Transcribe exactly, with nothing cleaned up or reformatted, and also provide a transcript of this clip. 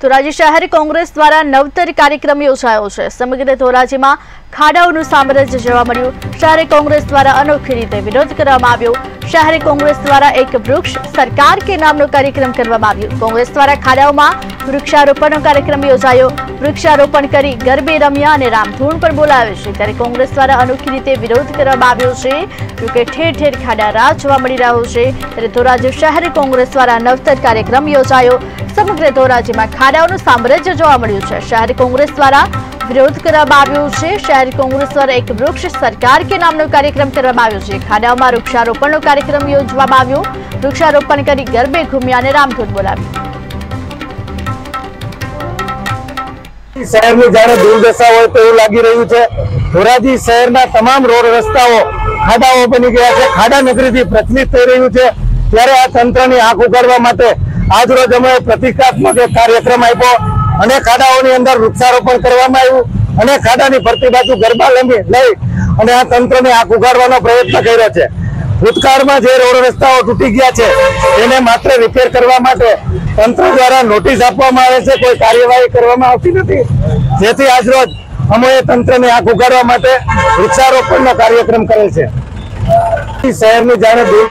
ધોરાજી શહેર કોંગ્રેસ દ્વારા નવતર કાર્યક્રમ યોજાયો છે। સમગ્ર ધોરાજીમાં ખાડાઓનું સામ્રાજ્ય જોવા મળ્યું। શહેર કોંગ્રેસ દ્વારા અનોખી રીતે વિરોધ કરવામાં આવ્યો। શહેર કોંગ્રેસ દ્વારા એક વૃક્ષ સરકાર કે નામનો કાર્યક્રમ કરવામાં આવ્યો। કોંગ્રેસ દ્વારા ખાડાઓમાં વૃક્ષારોપણનો કાર્યક્રમ યોજાયો। વૃક્ષારોપણ કરી ગરબે રમ્યા અને રામધૂન પણ બોલાવે છે। ત્યારે કોંગ્રેસ દ્વારા અનોખી રીતે વિરોધ કરવામાં આવ્યો છે। જોકે ઠેર ઠેર ખાડા રાહ જોવા મળી રહ્યો છે। ત્યારે ધોરાજી શહેર કોંગ્રેસ દ્વારા નવતર કાર્યક્રમ યોજાયો। સમગ્ર ધોરાજીમાં ખાડાઓનું સામ્રાજ્ય જોવા મળ્યું છે। શહેર કોંગ્રેસ દ્વારા વિરોધ કરવામાં આવ્યો છે। શહેર કોંગ્રેસ દ્વારા એક વૃક્ષ સરકાર કે નામનો કાર્યક્રમ કરવામાં આવ્યો છે। ખાડાઓમાં વૃક્ષારોપણનો કાર્યક્રમ યોજવામાં આવ્યો। વૃક્ષારોપણ કરી ગરબે ઘૂમ્યા અને રામધૂન બોલાવી। શહેરની જાણે દુર્દશા હોય તેવું લાગી રહ્યું છે। ધોરાજી શહેરના તમામ રોડ રસ્તાઓ ખાડાઓ બની ગયા છે। ખાડા નગરીથી પ્રચલિત થઈ રહ્યું છે। ત્યારે આ તંત્રની આંખ ઉગાડવા માટે આજરોજ અમે પ્રતિકાત્મક એક કાર્યક્રમ આપ્યો અને ખાડાઓની અંદર વૃક્ષારોપણ કરવામાં આવ્યું અને ખાડાની ફરતી બાજુ ગરબા લઈ અને આ તંત્રને આંખ ઉગાડવાનો પ્રયત્ન કર્યો છે। ભૂતકાળમાં જે રોડ રસ્તાઓ તૂટી ગયા છે એને માત્ર રિપેર કરવા માટે તંત્ર દ્વારા નોટિસ આપવામાં આવે છે, કોઈ કાર્યવાહી કરવામાં આવતી નથી। જેથી આજરોજ અમે તંત્રને આંખ ઉગાડવા માટે વૃક્ષારોપણનો કાર્યક્રમ કરેલ છે। શહેરની જાણે